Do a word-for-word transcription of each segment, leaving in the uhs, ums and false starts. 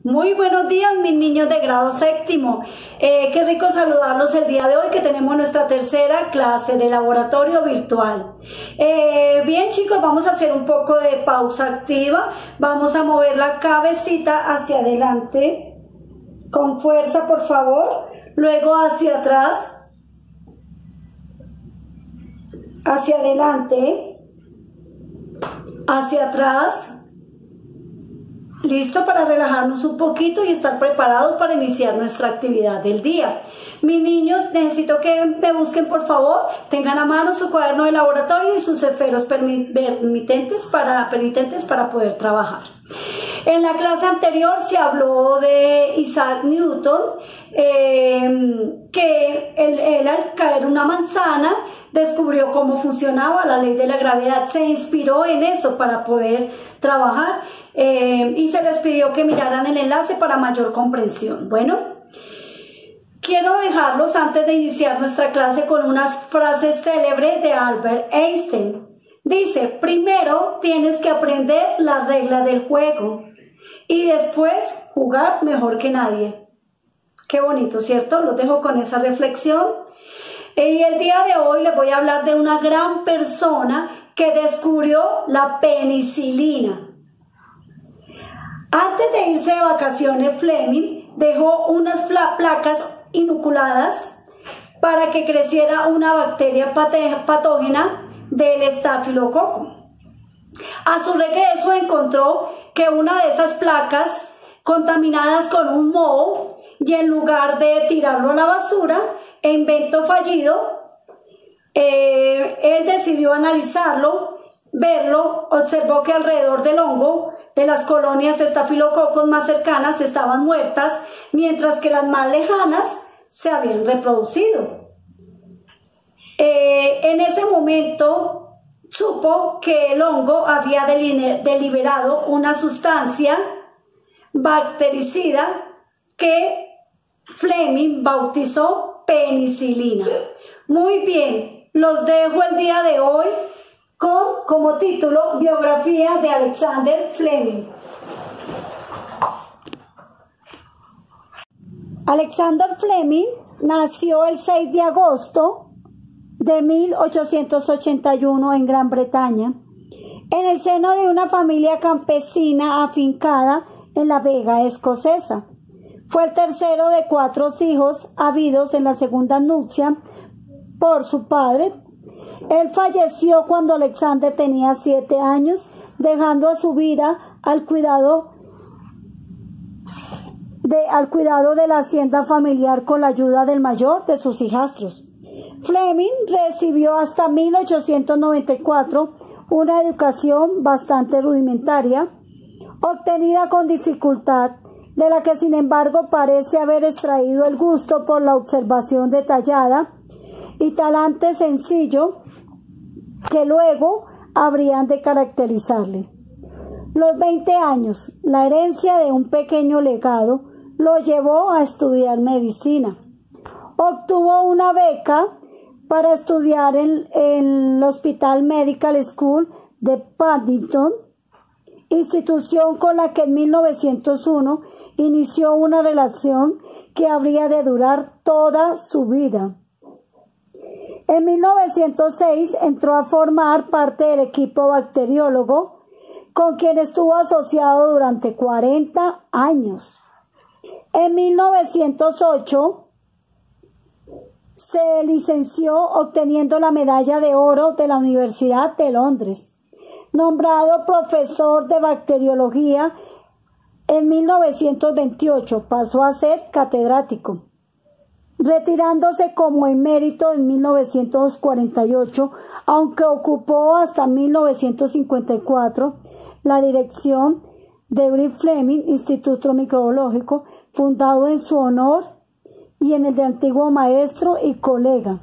Muy buenos días, mis niños de grado séptimo. Eh, qué rico saludarlos el día de hoy que tenemos nuestra tercera clase de laboratorio virtual. Eh, bien chicos, vamos a hacer un poco de pausa activa. Vamos a mover la cabecita hacia adelante con fuerza, por favor. Luego hacia atrás, hacia adelante, hacia atrás. Listo para relajarnos un poquito y estar preparados para iniciar nuestra actividad del día. Mis niños, necesito que me busquen, por favor, tengan a mano su cuaderno de laboratorio y sus esferos permitentes para, permitentes para poder trabajar. En la clase anterior se habló de Isaac Newton, eh, que él, él al caer una manzana descubrió cómo funcionaba la ley de la gravedad, se inspiró en eso para poder trabajar eh, y se les pidió que miraran el enlace para mayor comprensión. Bueno, quiero dejarlos antes de iniciar nuestra clase con unas frases célebres de Albert Einstein. Dice, primero tienes que aprender las reglas del juego y después jugar mejor que nadie. Qué bonito, ¿cierto? Los dejo con esa reflexión. Y el día de hoy les voy a hablar de una gran persona que descubrió la penicilina. Antes de irse de vacaciones, Fleming dejó unas placas inoculadas para que creciera una bacteria patógena del estafilococo. A su regreso encontró que una de esas placas contaminadas con un moho, y en lugar de tirarlo a la basura, e invento fallido, eh, él decidió analizarlo, verlo, observó que alrededor del hongo de las colonias estafilococos más cercanas estaban muertas, mientras que las más lejanas se habían reproducido. Eh, en ese momento supo que el hongo había deliberado una sustancia bactericida que Fleming bautizó penicilina. Muy bien, los dejo el día de hoy con como título Biografía de Alexander Fleming. Alexander Fleming nació el seis de agosto de mil ochocientos ochenta y uno en Gran Bretaña, en el seno de una familia campesina afincada en la Vega escocesa. Fue el tercero de cuatro hijos habidos en la segunda nupcia por su padre. Él falleció cuando Alexander tenía siete años, dejando a su vida al cuidado de, al cuidado de la hacienda familiar con la ayuda del mayor de sus hijastros. Fleming recibió hasta mil ochocientos noventa y cuatro una educación bastante rudimentaria, obtenida con dificultad, de la que sin embargo parece haber extraído el gusto por la observación detallada y talante sencillo que luego habrían de caracterizarle. Los veinte años, la herencia de un pequeño legado, lo llevó a estudiar medicina. Obtuvo una beca para estudiar en, en el Hospital Medical School de Paddington, institución con la que en mil novecientos uno inició una relación que habría de durar toda su vida. En mil novecientos seis entró a formar parte del equipo bacteriólogo con quien estuvo asociado durante cuarenta años. En mil novecientos ocho se licenció obteniendo la medalla de oro de la Universidad de Londres. Nombrado profesor de bacteriología en mil novecientos veintiocho, pasó a ser catedrático, retirándose como emérito en mil novecientos cuarenta y ocho, aunque ocupó hasta mil novecientos cincuenta y cuatro la dirección de Bright Fleming Instituto Microbiológico, fundado en su honor y en el de antiguo maestro y colega.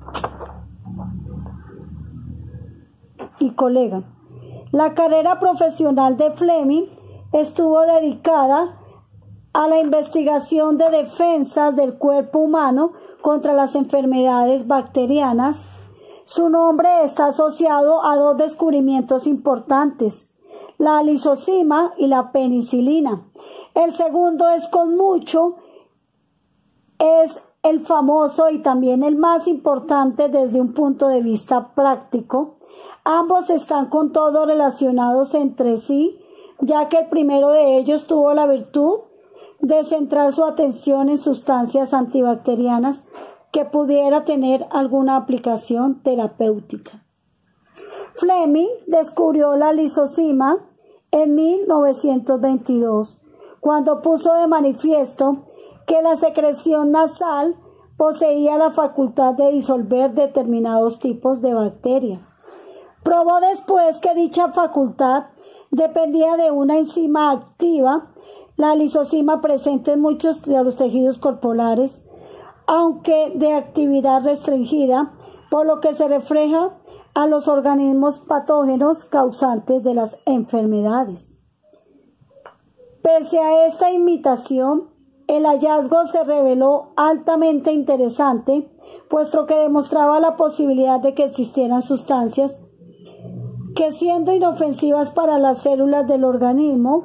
Y colega. La carrera profesional de Fleming estuvo dedicada a la investigación de defensas del cuerpo humano contra las enfermedades bacterianas. Su nombre está asociado a dos descubrimientos importantes, la lisocima y la penicilina. El segundo es con mucho, es el famoso y también el más importante desde un punto de vista práctico. Ambos están con todo relacionados entre sí, ya que el primero de ellos tuvo la virtud de centrar su atención en sustancias antibacterianas que pudiera tener alguna aplicación terapéutica. Fleming descubrió la lisozima en mil novecientos veintidós, cuando puso de manifiesto que la secreción nasal poseía la facultad de disolver determinados tipos de bacteria. Probó después que dicha facultad dependía de una enzima activa, la lisozima presente en muchos de los tejidos corporales, aunque de actividad restringida, por lo que se refleja a los organismos patógenos causantes de las enfermedades. Pese a esta imitación, el hallazgo se reveló altamente interesante, puesto que demostraba la posibilidad de que existieran sustancias que, siendo inofensivas para las células del organismo,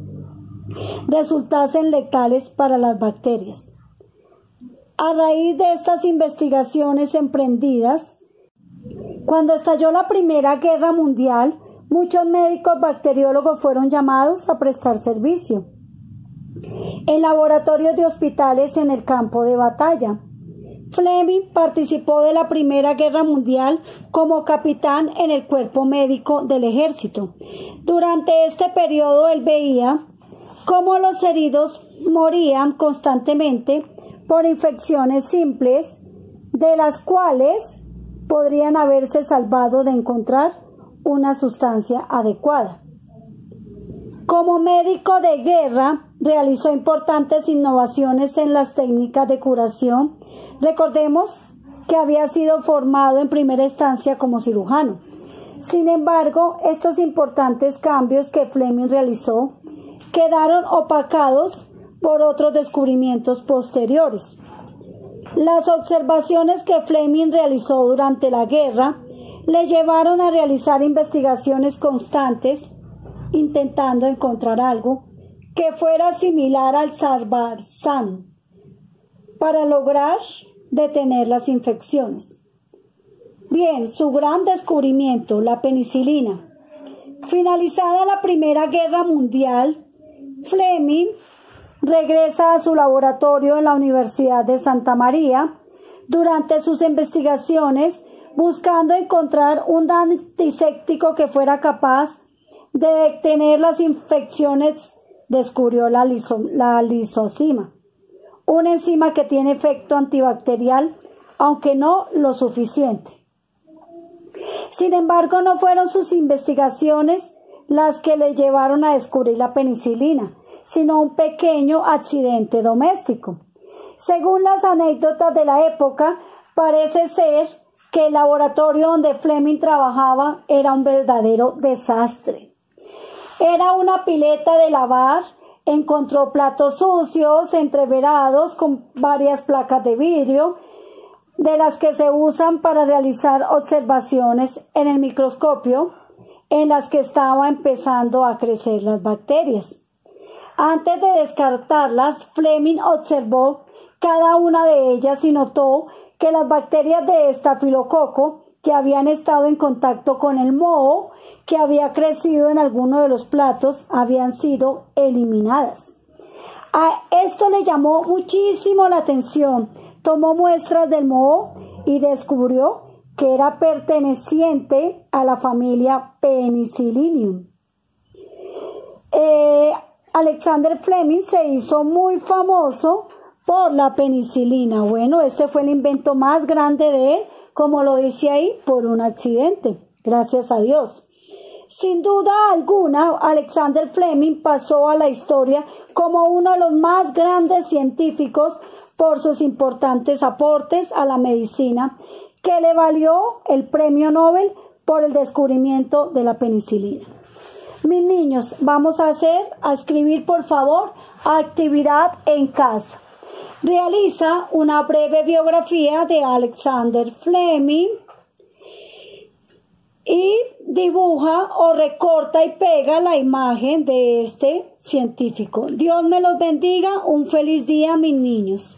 resultasen letales para las bacterias. A raíz de estas investigaciones emprendidas, cuando estalló la Primera Guerra Mundial, muchos médicos bacteriólogos fueron llamados a prestar servicio en laboratorios de hospitales en el campo de batalla. Fleming participó de la Primera Guerra Mundial como capitán en el cuerpo médico del ejército. Durante este periodo él veía cómo los heridos morían constantemente por infecciones simples, de las cuales podrían haberse salvado de encontrar una sustancia adecuada. Como médico de guerra, realizó importantes innovaciones en las técnicas de curación. Recordemos que había sido formado en primera instancia como cirujano. Sin embargo, estos importantes cambios que Fleming realizó quedaron opacados por otros descubrimientos posteriores. Las observaciones que Fleming realizó durante la guerra le llevaron a realizar investigaciones constantes, intentando encontrar algo que fuera similar al Sarbarsam para lograr detener las infecciones. Bien, su gran descubrimiento, la penicilina. Finalizada la Primera Guerra Mundial, Fleming regresa a su laboratorio en la Universidad de Santa María durante sus investigaciones, buscando encontrar un antiséptico que fuera capaz de detener las infecciones. Descubrió la, liso, la lisozima, una enzima que tiene efecto antibacterial, aunque no lo suficiente. Sin embargo, no fueron sus investigaciones las que le llevaron a descubrir la penicilina, sino un pequeño accidente doméstico. Según las anécdotas de la época, parece ser que el laboratorio donde Fleming trabajaba era un verdadero desastre. Era una pileta de lavar, encontró platos sucios, entreverados, con varias placas de vidrio, de las que se usan para realizar observaciones en el microscopio, en las que estaba empezando a crecer las bacterias. Antes de descartarlas, Fleming observó cada una de ellas y notó que las bacterias de estafilococo que habían estado en contacto con el moho que había crecido en alguno de los platos habían sido eliminadas. A esto le llamó muchísimo la atención. Tomó muestras del moho y descubrió que era perteneciente a la familia Penicillium. Eh, Alexander Fleming se hizo muy famoso por la penicilina. Bueno, este fue el invento más grande de él, como lo dice ahí, por un accidente, gracias a Dios. Sin duda alguna, Alexander Fleming pasó a la historia como uno de los más grandes científicos por sus importantes aportes a la medicina, que le valió el premio Nobel por el descubrimiento de la penicilina. Mis niños, vamos a hacer, a escribir por favor, actividad en casa. Realiza una breve biografía de Alexander Fleming y dibuja o recorta y pega la imagen de este científico. Dios me los bendiga. Un feliz día, mis niños.